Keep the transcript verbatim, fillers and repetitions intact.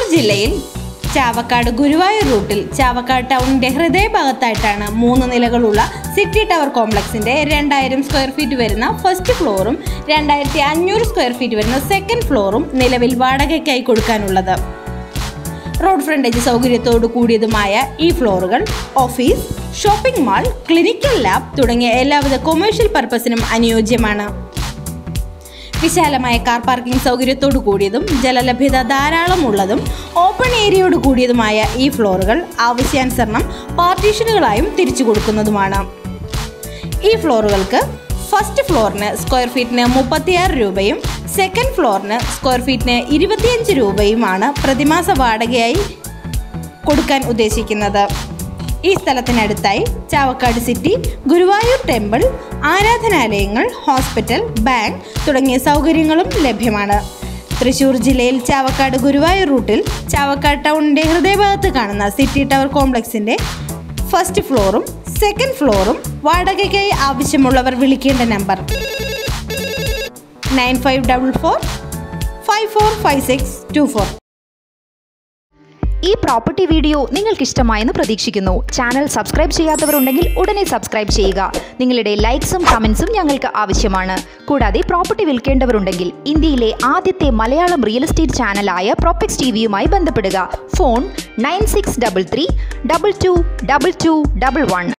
ജില്ലയിൽ ചാവക്കാട് ഗുരുവായൂർ റൂട്ടിൽ ചാവക്കാട് ടൗണിന്റെ ഹൃദയഭാഗത്തായിട്ടാണ് മൂന്ന് നിലകളുള്ള സിറ്റി ടവർ കോംപ്ലക്സിന്റെ രണ്ടായിരം സ്ക്വയർ ഫീറ്റ് വരുന്ന ഫസ്റ്റ് ഫ്ലോറും രണ്ടായിരത്തി അഞ്ഞൂറ് സ്ക്വയർ ഫീറ്റ് വരുന്ന സെക്കൻഡ് ഫ്ലോറും നിലവിൽ വാടകയ്ക്കായി കൊടുക്കാനുള്ളത്. റോഡ് ഫ്രണ്ടേജ് സൗകര്യത്തോടു കൂടിയതുമായ ഈ ഫ്ലോറുകൾ office, shopping mall, clinical lab തുടങ്ങിയ എല്ലാവിധ കൊമേഴ്ഷ്യൽ പർപ്പസിനും അനുയോജ്യമാണ്. വിശാലമായ കാർ പാർക്കിംഗ് സൗകര്യത്തോടു കൂടിയതും ജലലഭ്യത ധാരാളം ഉള്ളതും ഓപ്പൺ ഏരിയയോട് കൂടിയതുമായ ഈ ഫ്ലോറുകൾ ആവശ്യാനുസരണം പാർട്ടീഷനുകളായും തിരിച്ചു കൊടുക്കുന്നതുമാണ്. ഈ ഫ്ലോറുകൾക്ക് ഫസ്റ്റ് ഫ്ലോറിന് സ്ക്വയർ ഫീറ്റിന് മുപ്പത്തിയാറ് രൂപയും സെക്കൻഡ് ഫ്ലോറിന് സ്ക്വയർ ഫീറ്റിന് ഇരുപത്തിയഞ്ച് രൂപയുമാണ് പ്രതിമാസ വാടകയായി കൊടുക്കാൻ ഉദ്ദേശിക്കുന്നത്. ഈ സ്ഥലത്തിനടുത്തായി ചാവക്കാട് സിറ്റി, ഗുരുവായൂർ ടെമ്പിൾ, ആരാധനാലയങ്ങൾ, ഹോസ്പിറ്റൽ, ബാങ്ക് തുടങ്ങിയ സൗകര്യങ്ങളും ലഭ്യമാണ്. തൃശ്ശൂർ ജില്ലയിൽ ചാവക്കാട് ഗുരുവായൂർ റൂട്ടിൽ ചാവക്കാട് ടൗണിൻ്റെ ഹൃദയഭാഗത്ത് കാണുന്ന സിറ്റി ടവർ കോംപ്ലക്സിൻ്റെ ഫസ്റ്റ് ഫ്ലോറും സെക്കൻഡ് ഫ്ലോറും വാടകയ്ക്കായി ആവശ്യമുള്ളവർ വിളിക്കേണ്ട number nine five double four five four five six two four. ഈ പ്രോപ്പർട്ടി വീഡിയോ നിങ്ങൾക്ക് ഇഷ്ടമായെന്ന് പ്രതീക്ഷിക്കുന്നു. ചാനൽ സബ്സ്ക്രൈബ് ചെയ്യാത്തവരുണ്ടെങ്കിൽ ഉടനെ സബ്സ്ക്രൈബ് ചെയ്യുക. നിങ്ങളുടെ ലൈക്സും കമൻസും ഞങ്ങൾക്ക് ആവശ്യമാണ്. കൂടാതെ പ്രോപ്പർട്ടി വിൽക്കേണ്ടവരുണ്ടെങ്കിൽ ഇന്ത്യയിലെ ആദ്യത്തെ മലയാളം റിയൽ എസ്റ്റേറ്റ് ചാനലായ പ്രോപെക്സ് ടി വിയുമായി ബന്ധപ്പെടുക. Phone nine six double three double two double two double one.